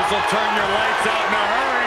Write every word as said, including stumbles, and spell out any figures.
will turn your lights out in a hurry.